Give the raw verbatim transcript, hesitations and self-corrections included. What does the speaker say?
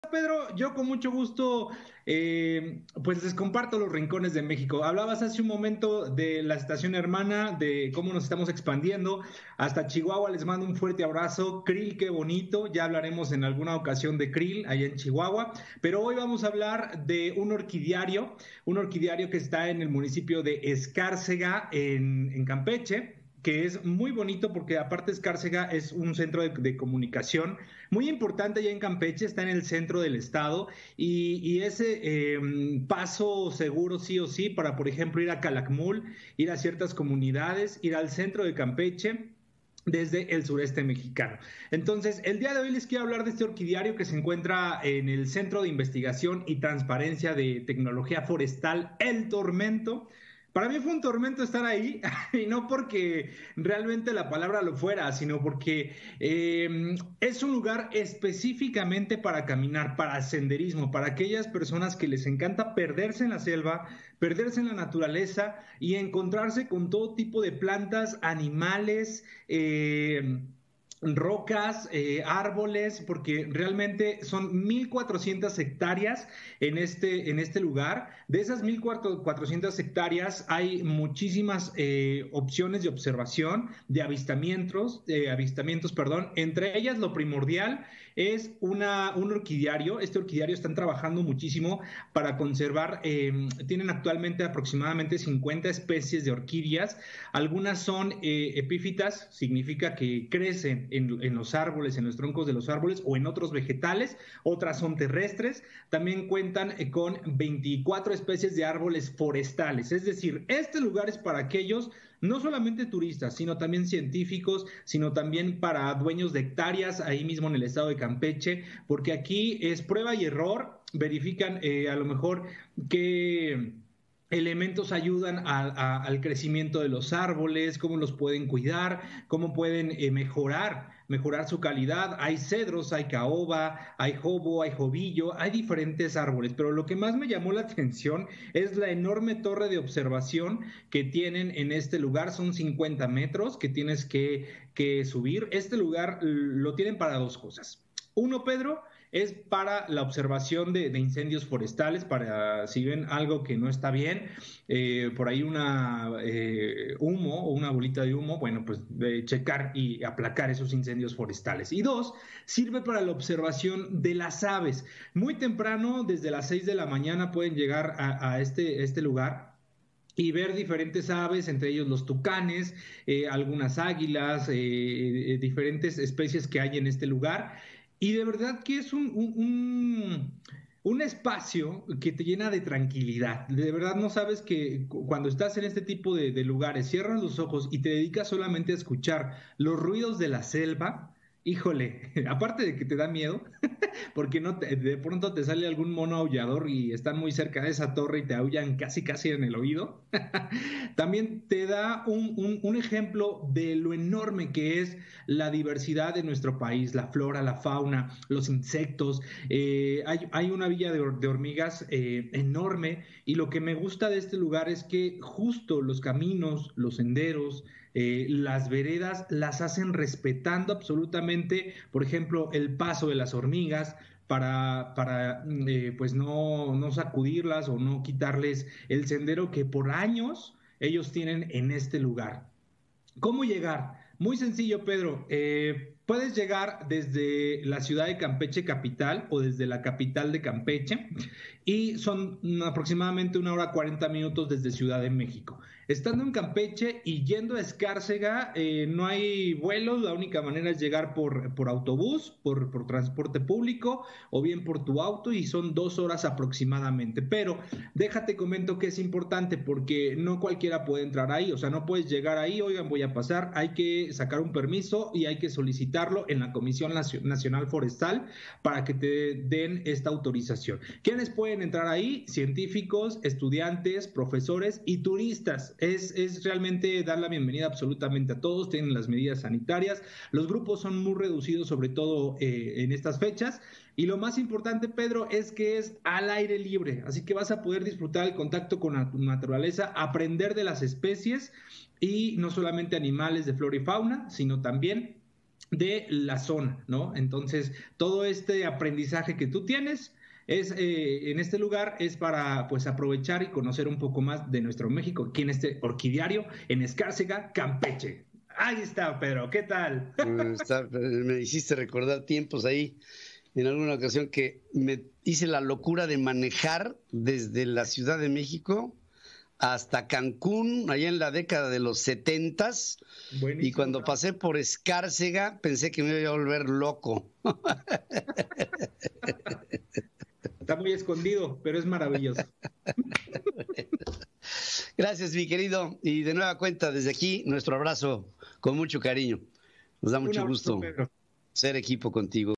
Pedro, yo con mucho gusto, eh, pues les comparto los rincones de México. Hablabas hace un momento de la estación hermana, de cómo nos estamos expandiendo hasta Chihuahua. Les mando un fuerte abrazo. Krill, qué bonito. Ya hablaremos en alguna ocasión de Krill allá en Chihuahua. Pero hoy vamos a hablar de un orquidiario, un orquidiario que está en el municipio de Escárcega, en, en Campeche, que es muy bonito porque aparte Escárcega es un centro de, de comunicación muy importante allá en Campeche, está en el centro del estado y, y ese eh, paso seguro sí o sí para, por ejemplo, ir a Calakmul, ir a ciertas comunidades, ir al centro de Campeche desde el sureste mexicano. Entonces, el día de hoy les quiero hablar de este orquidiario que se encuentra en el Centro de Investigación y Transparencia de Tecnología Forestal, El Tormento. Para mí fue un tormento estar ahí, y no porque realmente la palabra lo fuera, sino porque eh, es un lugar específicamente para caminar, para senderismo, para aquellas personas que les encanta perderse en la selva, perderse en la naturaleza y encontrarse con todo tipo de plantas, animales, eh, rocas, eh, árboles, porque realmente son mil cuatrocientas hectáreas en este, en este lugar. De esas mil cuatrocientas hectáreas hay muchísimas eh, opciones de observación, de avistamientos, de avistamientos, perdón. Entre ellas, lo primordial es una, un orquidiario. Este orquidiario están trabajando muchísimo para conservar, eh, tienen actualmente aproximadamente cincuenta especies de orquídeas. Algunas son eh, epífitas, significa que crecen en, en los árboles, en los troncos de los árboles o en otros vegetales. Otras son terrestres. También cuentan eh, con veinticuatro especies de árboles forestales. Es decir, este lugar es para aquellos, no solamente turistas, sino también científicos, sino también para dueños de hectáreas ahí mismo en el estado de Campeche, porque aquí es prueba y error. Verifican eh, a lo mejor que elementos ayudan a, a, al crecimiento de los árboles, cómo los pueden cuidar, cómo pueden eh, mejorar, mejorar su calidad. Hay cedros, hay caoba, hay jobo, hay jovillo, hay diferentes árboles, pero lo que más me llamó la atención es la enorme torre de observación que tienen en este lugar. Son cincuenta metros que tienes que, que subir. Este lugar lo tienen para dos cosas. Uno, Pedro, es para la observación de, de incendios forestales, para si ven algo que no está bien, eh, por ahí una eh, humo o una bolita de humo, bueno, pues de checar y aplacar esos incendios forestales. Y dos, sirve para la observación de las aves. Muy temprano, desde las seis de la mañana, pueden llegar a, a este, este lugar y ver diferentes aves, entre ellos los tucanes, eh, algunas águilas, eh, eh, diferentes especies que hay en este lugar. Y de verdad que es un, un, un, un espacio que te llena de tranquilidad. De verdad no sabes que cuando estás en este tipo de, de lugares, cierras los ojos y te dedicas solamente a escuchar los ruidos de la selva. Híjole, aparte de que te da miedo, porque no te, de pronto te sale algún mono aullador y están muy cerca de esa torre y te aullan casi casi en el oído. También te da un, un, un ejemplo de lo enorme que es la diversidad de nuestro país, la flora, la fauna, los insectos. Eh, hay, hay una villa de, de hormigas eh, enorme, y lo que me gusta de este lugar es que justo los caminos, los senderos, eh, las veredas las hacen respetando absolutamente, por ejemplo, el paso de las hormigas, para, para eh, pues no, no sacudirlas o no quitarles el sendero que por años ellos tienen en este lugar. ¿Cómo llegar? Muy sencillo, Pedro. Eh, puedes llegar desde la ciudad de Campeche capital o desde la capital de Campeche, y son aproximadamente una hora cuarenta minutos desde Ciudad de México. Estando en Campeche y yendo a Escárcega, eh, no hay vuelos. La única manera es llegar por, por autobús, por, por transporte público o bien por tu auto, y son dos horas aproximadamente. Pero déjate comento que es importante porque no cualquiera puede entrar ahí. O sea, no puedes llegar ahí, oigan, voy a pasar. Hay que sacar un permiso y hay que solicitarlo en la Comisión Nacional Forestal para que te den esta autorización. ¿Quiénes pueden entrar ahí? Científicos, estudiantes, profesores y turistas. Es, es realmente dar la bienvenida absolutamente a todos. Tienen las medidas sanitarias. Los grupos son muy reducidos, sobre todo eh, en estas fechas. Y lo más importante, Pedro, es que es al aire libre. Así que vas a poder disfrutar el contacto con la naturaleza, aprender de las especies, y no solamente animales de flora y fauna, sino también de la zona, ¿no? Entonces, todo este aprendizaje que tú tienes es eh, en este lugar es para pues aprovechar y conocer un poco más de nuestro México, aquí en este orquidiario, en Escárcega, Campeche. Ahí está, Pedro, ¿qué tal? Eh, está- me hiciste recordar tiempos ahí, en alguna ocasión que me hice la locura de manejar desde la Ciudad de México hasta Cancún, allá en la década de los setentas, y Buenísimo. cuando pasé por Escárcega pensé que me iba a volver loco. Está muy escondido, pero es maravilloso. Gracias, mi querido, y de nueva cuenta desde aquí nuestro abrazo con mucho cariño. Nos da Un mucho abrazo, gusto Pedro. ser equipo contigo.